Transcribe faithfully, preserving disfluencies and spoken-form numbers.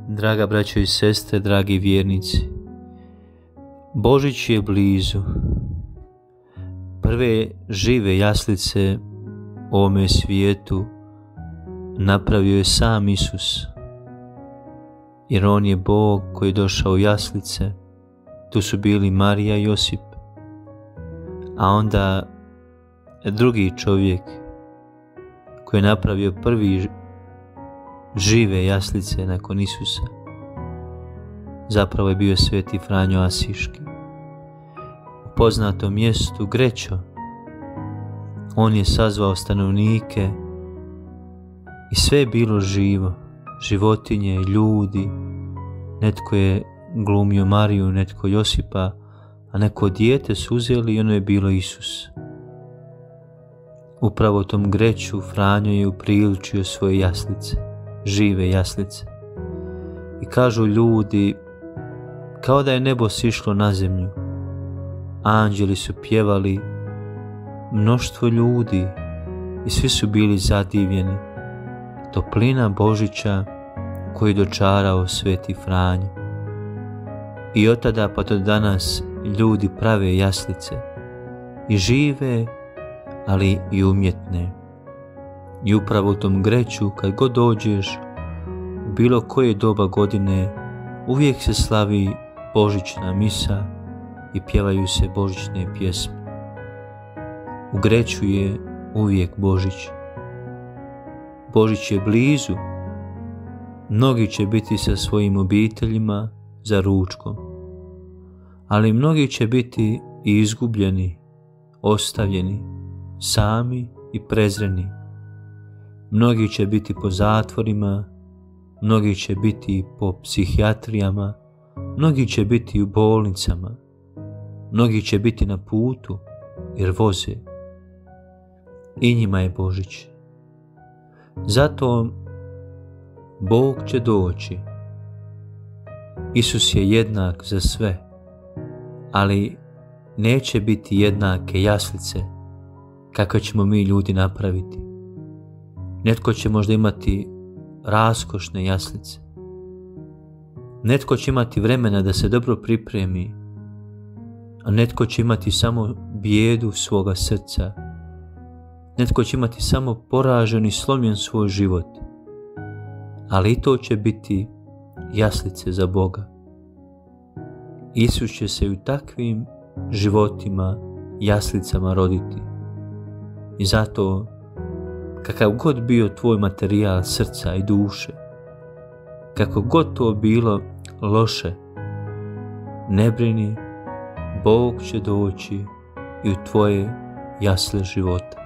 Draga braćo i sestre, dragi vjernici, Božić je blizu. Prve žive jaslice u ovome svijetu napravio je sam Isus, jer On je Bog koji je došao u jaslice. Tu su bili Marija i Josip, a onda drugi čovjek koji je napravio prvi žive jaslice nakon Isusa zapravo je bio sveti Franjo Asiški. U poznatom mjestu Grećo on je sazvao stanovnike i sve je bilo živo, životinje, ljudi. Netko je glumio Mariju, netko Josipa, a neko dijete su uzeli i ono je bilo Isus. Upravo u tom Greću Franjo je upriličio svoje jaslice, žive jaslice. I kažu ljudi, kao da je nebo sišlo na zemlju. Anđeli su pjevali, mnoštvo ljudi i svi su bili zadivljeni. Toplina Božića koju je dočarao sveti Franjo. I od tada pa do danas ljudi prave jaslice, i žive, ali i umjetne. I upravo u tom Greću, kad god dođeš, u bilo koje doba godine, uvijek se slavi božićna misa i pjevaju se božićne pjesme. U Greću je uvijek Božić. Božić je blizu. Mnogi će biti sa svojim obiteljima za ručkom, ali mnogi će biti i izgubljeni, ostavljeni, sami i prezreni. Mnogi će biti po zatvorima, mnogi će biti po psihijatrijama, mnogi će biti u bolnicama, mnogi će biti na putu jer voze. I njima je Božić. Zato Bog će doći. Isus je jednak za sve, ali neće biti jednake jaslice kakve ćemo mi ljudi napraviti. Netko će možda imati raskošne jaslice. Netko će imati vremena da se dobro pripremi, a netko će imati samo bijedu svoga srca. Netko će imati samo poražen i slomljen svoj život. Ali i to će biti jaslice za Boga. Isus će se u takvim životima, jaslicama roditi. I zato, kakav god bio tvoj materijal srca i duše, kako god to bilo loše, ne brini, Bog će doći i u tvoje jasle života.